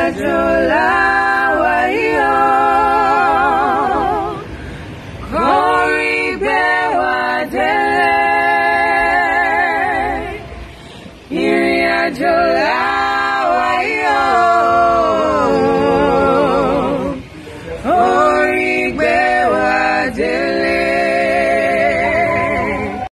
àjò làwa yìí o. Kórí gbé wa délé. Ìrìn àjò làwa.